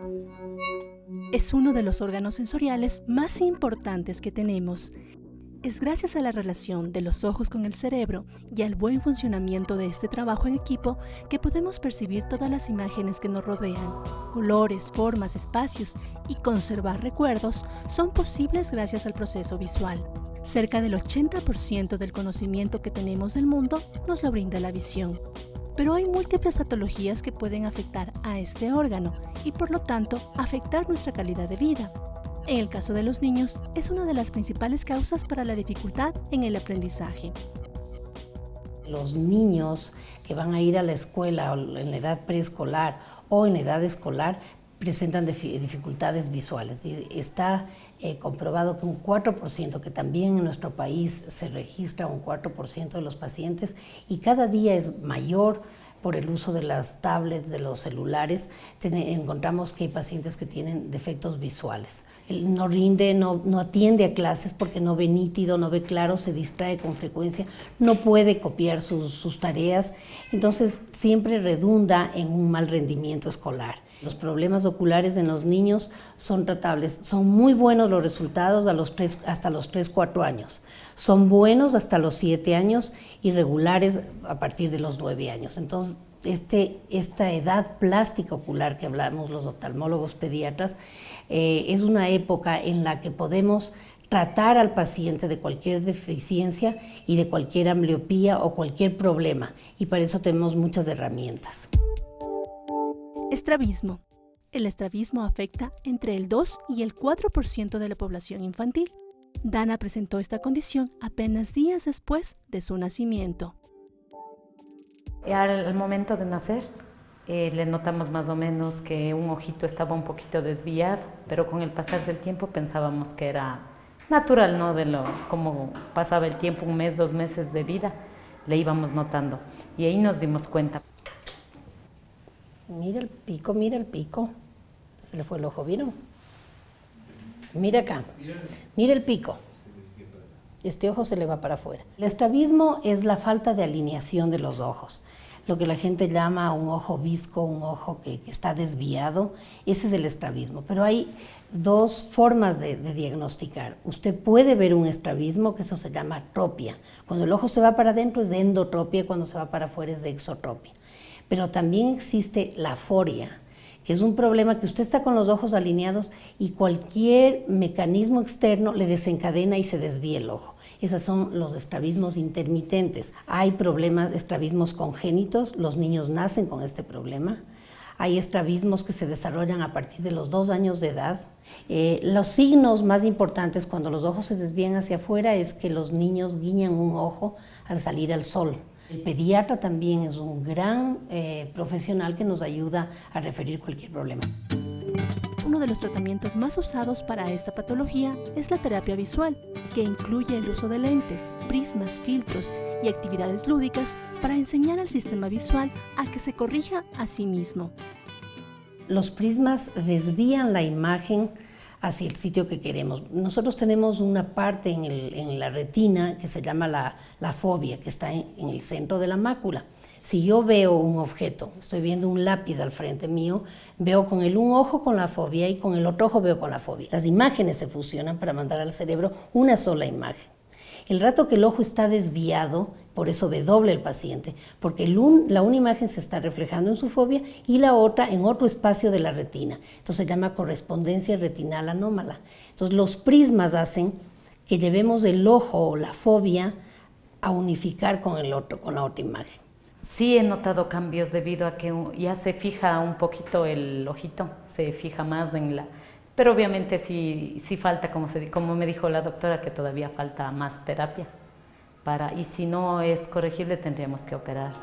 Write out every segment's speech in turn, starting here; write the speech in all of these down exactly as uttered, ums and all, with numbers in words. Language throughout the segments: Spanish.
Es uno de los órganos sensoriales más importantes que tenemos. Es gracias a la relación de los ojos con el cerebro y al buen funcionamiento de este trabajo en equipo que podemos percibir todas las imágenes que nos rodean. Colores, formas, espacios y conservar recuerdos son posibles gracias al proceso visual. Cerca del ochenta por ciento del conocimiento que tenemos del mundo nos lo brinda la visión. Pero hay múltiples patologías que pueden afectar a este órgano y por lo tanto afectar nuestra calidad de vida. En el caso de los niños, es una de las principales causas para la dificultad en el aprendizaje. Los niños que van a ir a la escuela en la edad preescolar o en la edad escolar presentan dificultades visuales. Y está eh, comprobado que un cuatro por ciento, que también en nuestro país se registra un cuatro por ciento de los pacientes, y cada día es mayor por el uso de las tablets, de los celulares, encontramos que hay pacientes que tienen defectos visuales. Él no rinde, no, no atiende a clases porque no ve nítido, no ve claro, se distrae con frecuencia, no puede copiar sus, sus tareas, entonces siempre redunda en un mal rendimiento escolar. Los problemas oculares en los niños son tratables, son muy buenos los resultados a los tres, hasta los tres, cuatro años, son buenos hasta los siete años y regulares a partir de los nueve años. Entonces, este, esta edad plástica ocular que hablamos los oftalmólogos pediatras eh, es una época en la que podemos tratar al paciente de cualquier deficiencia y de cualquier ambliopía o cualquier problema, y para eso tenemos muchas herramientas. Estrabismo. El estrabismo afecta entre el dos y el cuatro por ciento de la población infantil. Dana presentó esta condición apenas días después de su nacimiento. Al momento de nacer, eh, le notamos más o menos que un ojito estaba un poquito desviado, pero con el pasar del tiempo pensábamos que era natural, ¿no? De lo, como pasaba el tiempo, un mes, dos meses de vida, le íbamos notando. Y ahí nos dimos cuenta. Mira el pico, mira el pico. Se le fue el ojo, ¿vieron? Mira acá, mira el pico. Este ojo se le va para afuera. El estrabismo es la falta de alineación de los ojos. Lo que la gente llama un ojo visco, un ojo que, que está desviado, ese es el estrabismo. Pero hay dos formas de, de diagnosticar. Usted puede ver un estrabismo, que eso se llama atropia. Cuando el ojo se va para adentro es de endotropia, cuando se va para afuera es de exotropia. Pero también existe la aforia, que es un problema que usted está con los ojos alineados y cualquier mecanismo externo le desencadena y se desvía el ojo. Esos son los estrabismos intermitentes. Hay problemas, estrabismos congénitos, los niños nacen con este problema. Hay estrabismos que se desarrollan a partir de los dos años de edad. Eh, los signos más importantes cuando los ojos se desvían hacia afuera es que los niños guiñan un ojo al salir al sol. El pediatra también es un gran eh, profesional que nos ayuda a referir cualquier problema. Uno de los tratamientos más usados para esta patología es la terapia visual, que incluye el uso de lentes, prismas, filtros y actividades lúdicas para enseñar al sistema visual a que se corrija a sí mismo. Los prismas desvían la imagen hacia el sitio que queremos. Nosotros tenemos una parte en, el, en la retina que se llama la, la fobia, que está en, en el centro de la mácula. Si yo veo un objeto, estoy viendo un lápiz al frente mío, veo con el un ojo con la fobia y con el otro ojo veo con la fobia. Las imágenes se fusionan para mandar al cerebro una sola imagen. El rato que el ojo está desviado, por eso ve doble el paciente, porque el un, la una imagen se está reflejando en su fobia y la otra en otro espacio de la retina. Entonces se llama correspondencia retinal anómala. Entonces los prismas hacen que llevemos el ojo o la fobia a unificar con el otro, con la otra imagen. Sí he notado cambios debido a que ya se fija un poquito el ojito, se fija más en la... Pero obviamente sí, sí falta, como, se, como me dijo la doctora, que todavía falta más terapia. Para, y si no es corregible, tendríamos que operar.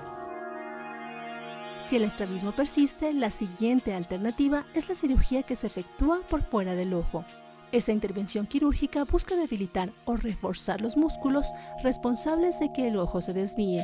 Si el estrabismo persiste, la siguiente alternativa es la cirugía que se efectúa por fuera del ojo. Esta intervención quirúrgica busca debilitar o reforzar los músculos responsables de que el ojo se desvíe.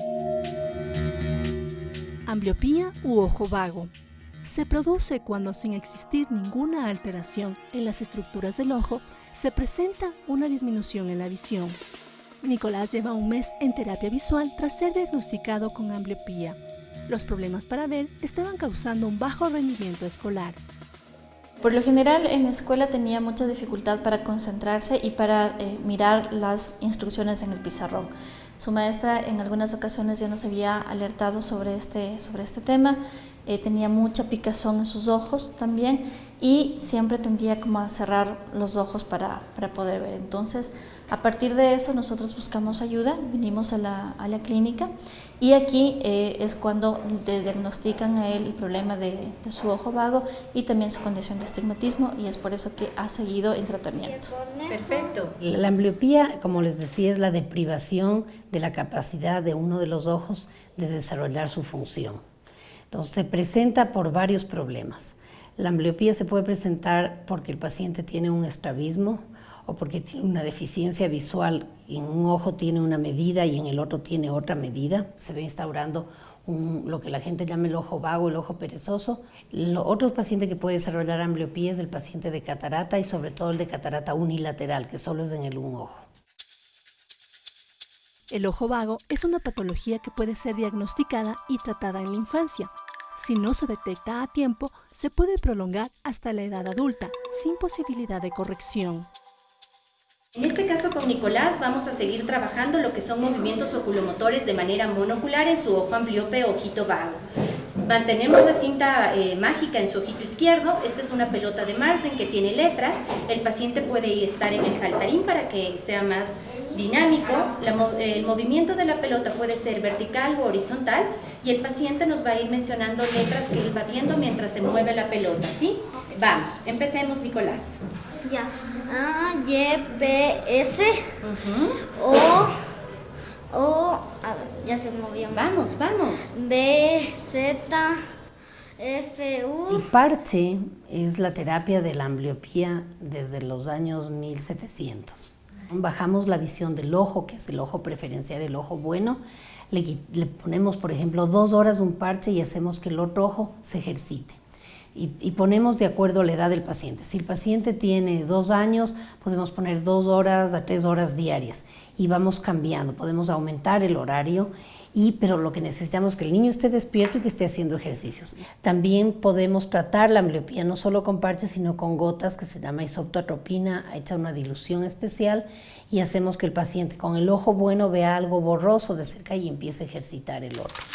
Ambliopía u ojo vago. Se produce cuando, sin existir ninguna alteración en las estructuras del ojo, se presenta una disminución en la visión. Nicolás lleva un mes en terapia visual tras ser diagnosticado con ambliopía. Los problemas para ver estaban causando un bajo rendimiento escolar. Por lo general en la escuela tenía mucha dificultad para concentrarse y para eh, mirar las instrucciones en el pizarrón. Su maestra en algunas ocasiones ya nos había alertado sobre este, sobre este tema, eh, tenía mucha picazón en sus ojos también y siempre tendía como a cerrar los ojos para, para poder ver. Entonces, a partir de eso nosotros buscamos ayuda, vinimos a la, a la clínica y aquí eh, es cuando le diagnostican a él el problema de, de su ojo vago y también su condición de astigmatismo y es por eso que ha seguido en tratamiento. Perfecto. La ambliopía, como les decía, es la deprivación de la capacidad de uno de los ojos de desarrollar su función. Entonces se presenta por varios problemas. La ambliopía se puede presentar porque el paciente tiene un estrabismo o porque tiene una deficiencia visual, en un ojo tiene una medida y en el otro tiene otra medida, se ve instaurando un, lo que la gente llama el ojo vago, el ojo perezoso. Lo, otro paciente que puede desarrollar ambliopía es el paciente de catarata y sobre todo el de catarata unilateral, que solo es en el un ojo. El ojo vago es una patología que puede ser diagnosticada y tratada en la infancia. Si no se detecta a tiempo, se puede prolongar hasta la edad adulta, sin posibilidad de corrección. En este caso con Nicolás vamos a seguir trabajando lo que son movimientos oculomotores de manera monocular en su ojo ambliope o ojito vago. Mantenemos la cinta eh, mágica en su ojito izquierdo. Esta es una pelota de Marsden que tiene letras. El paciente puede estar en el saltarín para que sea más dinámico. La, el movimiento de la pelota puede ser vertical o horizontal y el paciente nos va a ir mencionando letras que él va viendo mientras se mueve la pelota, ¿sí? Vamos, empecemos, Nicolás. Ya. A, Y, P, S, Uh-huh. O, O, a ver, ya se movió más. Vamos, vamos. B, Z, F, U. El parche es la terapia de la ambliopía desde los años mil setecientos. Bajamos la visión del ojo, que es el ojo preferencial, el ojo bueno. Le, le ponemos, por ejemplo, dos horas un parche y hacemos que el otro ojo se ejercite. Y, y ponemos de acuerdo a la edad del paciente. Si el paciente tiene dos años, podemos poner dos horas a tres horas diarias y vamos cambiando. Podemos aumentar el horario, y, pero lo que necesitamos es que el niño esté despierto y que esté haciendo ejercicios. También podemos tratar la ambliopía no solo con parches, sino con gotas que se llama isoptotropina, hecha una dilución especial y hacemos que el paciente con el ojo bueno vea algo borroso de cerca y empiece a ejercitar el otro.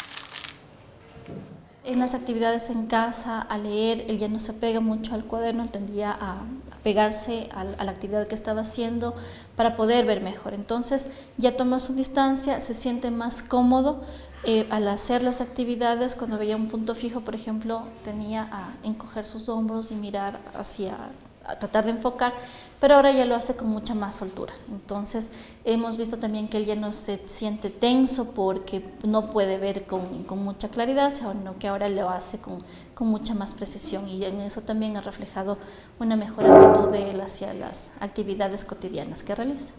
En las actividades en casa, a leer, él ya no se pega mucho al cuaderno, él tendría a pegarse a, a la actividad que estaba haciendo para poder ver mejor. Entonces ya toma su distancia, se siente más cómodo eh, al hacer las actividades. Cuando veía un punto fijo, por ejemplo, tenía a encoger sus hombros y mirar hacia, a tratar de enfocar, pero ahora ya lo hace con mucha más soltura. Entonces hemos visto también que él ya no se siente tenso porque no puede ver con, con mucha claridad, sino que ahora lo hace con, con mucha más precisión y en eso también ha reflejado una mejor actitud de él hacia las actividades cotidianas que realiza.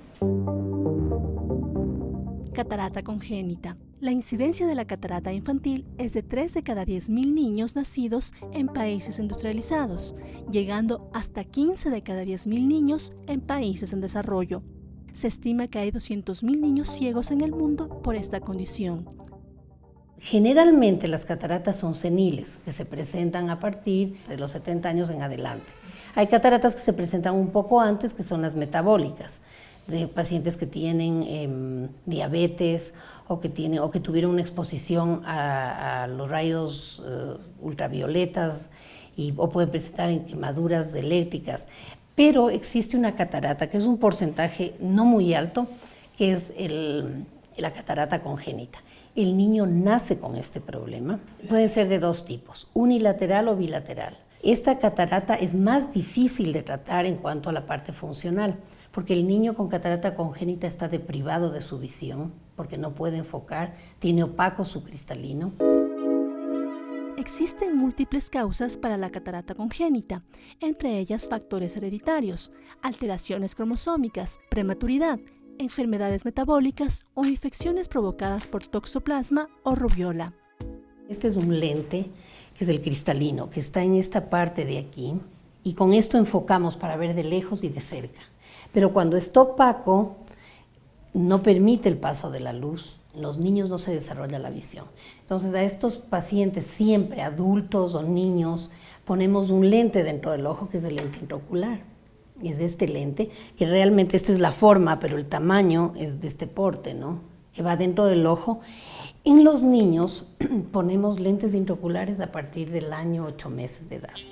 Catarata congénita. La incidencia de la catarata infantil es de tres de cada diez mil niños nacidos en países industrializados, llegando hasta quince de cada diez mil niños en países en desarrollo. Se estima que hay doscientos mil niños ciegos en el mundo por esta condición. Generalmente las cataratas son seniles, que se presentan a partir de los setenta años en adelante. Hay cataratas que se presentan un poco antes, que son las metabólicas, de pacientes que tienen eh, diabetes o que, tiene, o que tuvieron una exposición a, a los rayos uh, ultravioletas y, o pueden presentar en quemaduras eléctricas. Pero existe una catarata que es un porcentaje no muy alto, que es el, la catarata congénita. El niño nace con este problema. Pueden ser de dos tipos, unilateral o bilateral. Esta catarata es más difícil de tratar en cuanto a la parte funcional, porque el niño con catarata congénita está deprivado de su visión, porque no puede enfocar, tiene opaco su cristalino. Existen múltiples causas para la catarata congénita, entre ellas factores hereditarios, alteraciones cromosómicas, prematuridad, enfermedades metabólicas o infecciones provocadas por toxoplasma o rubiola. Este es un lente, que es el cristalino, que está en esta parte de aquí, y con esto enfocamos para ver de lejos y de cerca. Pero cuando está opaco, no permite el paso de la luz, en los niños no se desarrolla la visión. Entonces a estos pacientes siempre, adultos o niños, ponemos un lente dentro del ojo que es el lente intraocular. Es de este lente, que realmente esta es la forma, pero el tamaño es de este porte, ¿no? Que va dentro del ojo. En los niños ponemos lentes intraoculares a partir del año ocho meses de edad.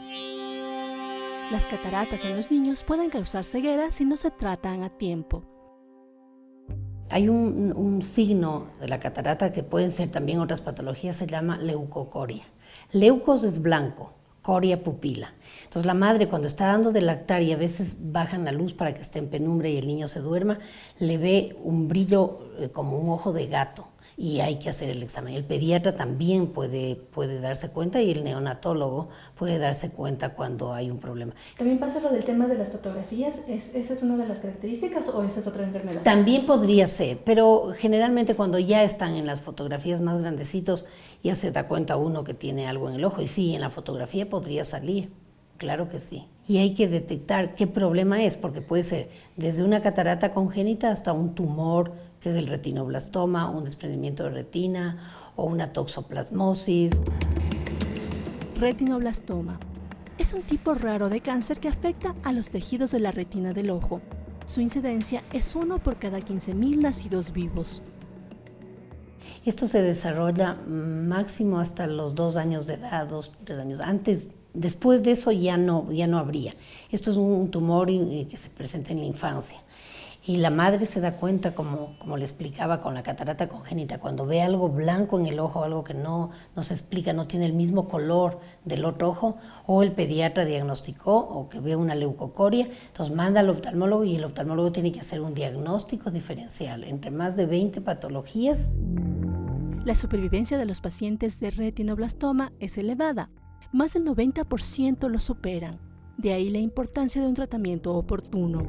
Las cataratas en los niños pueden causar ceguera si no se tratan a tiempo. Hay un, un signo de la catarata que pueden ser también otras patologías, se llama leucocoria. Leucos es blanco, coria pupila. Entonces la madre cuando está dando de lactar y a veces bajan la luz para que esté en penumbra y el niño se duerma, le ve un brillo eh, como un ojo de gato y hay que hacer el examen. El pediatra también puede, puede darse cuenta y el neonatólogo puede darse cuenta cuando hay un problema. ¿También pasa lo del tema de las fotografías? ¿Es, ¿Esa es una de las características o esa es otra enfermedad? También podría ser, pero generalmente cuando ya están en las fotografías más grandecitos ya se da cuenta uno que tiene algo en el ojo y sí, en la fotografía podría salir, claro que sí. Y hay que detectar qué problema es, porque puede ser desde una catarata congénita hasta un tumor, que es el retinoblastoma, un desprendimiento de retina o una toxoplasmosis. Retinoblastoma es un tipo raro de cáncer que afecta a los tejidos de la retina del ojo. Su incidencia es uno por cada quince mil nacidos vivos. Esto se desarrolla máximo hasta los dos años de edad, dos, tres años. Antes, después de eso ya no, ya no habría. Esto es un tumor que se presenta en la infancia. Y la madre se da cuenta, como, como le explicaba con la catarata congénita, cuando ve algo blanco en el ojo, algo que no, no se explica, no tiene el mismo color del otro ojo, o el pediatra diagnosticó, o que ve una leucocoria, entonces manda al oftalmólogo y el oftalmólogo tiene que hacer un diagnóstico diferencial entre más de veinte patologías. La supervivencia de los pacientes de retinoblastoma es elevada. Más del noventa por ciento lo superan. De ahí la importancia de un tratamiento oportuno.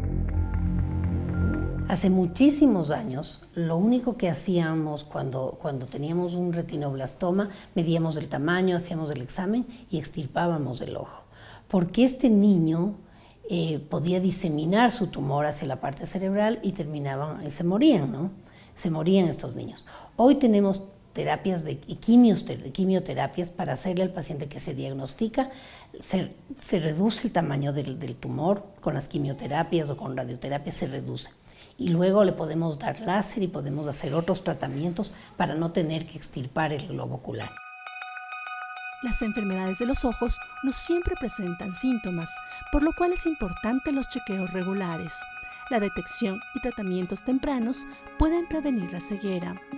Hace muchísimos años, lo único que hacíamos cuando, cuando teníamos un retinoblastoma, medíamos el tamaño, hacíamos el examen y extirpábamos el ojo. Porque este niño eh, podía diseminar su tumor hacia la parte cerebral y terminaban, y se morían, ¿no? Se morían estos niños. Hoy tenemos terapias de quimioterapias para hacerle al paciente que se diagnostica, se, se reduce el tamaño del, del tumor, con las quimioterapias o con radioterapia se reduce. Y luego le podemos dar láser y podemos hacer otros tratamientos para no tener que extirpar el globo ocular. Las enfermedades de los ojos no siempre presentan síntomas, por lo cual es importante los chequeos regulares. La detección y tratamientos tempranos pueden prevenir la ceguera.